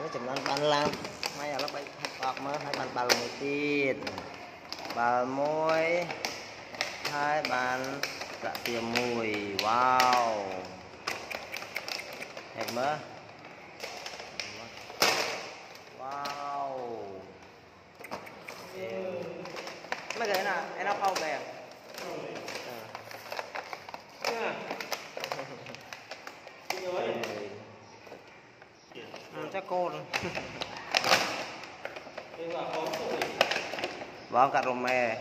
cái chừng nó ban làm mấy giờ nó bay bọt mới hai bàn bào một tiết bào môi hai bàn dạ tiềm mùi wow đẹp mơ wow mấy cái nào em nó không về chắc cô vào cả rồng mè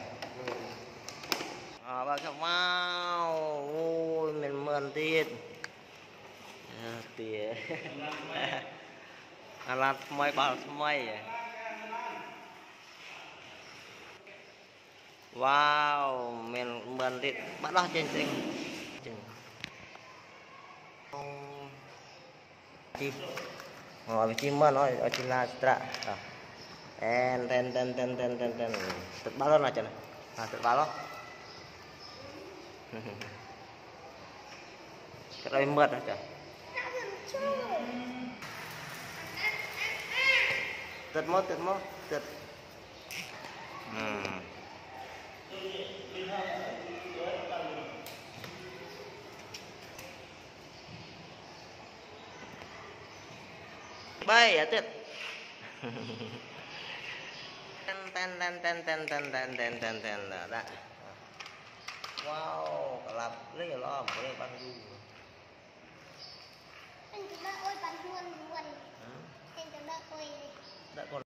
vào cả wow ôi mình mượn tiền tiền là mấy bảo mấy wow mình mượn tiền bắt đó trên trên chim ngồi chim mơn nói ở trên là tra ten ten ten ten ten ten ten tự bao lâu này trời này tự bao lâu cái đây mượt rồi trời tật mốt tật bay à tật ten ten ten ten ten ten ten ten ten ten là đã wow làm lấy rồi lo một cái băng du anh chúng ta ôi bắn luôn luôn anh chúng ta ôi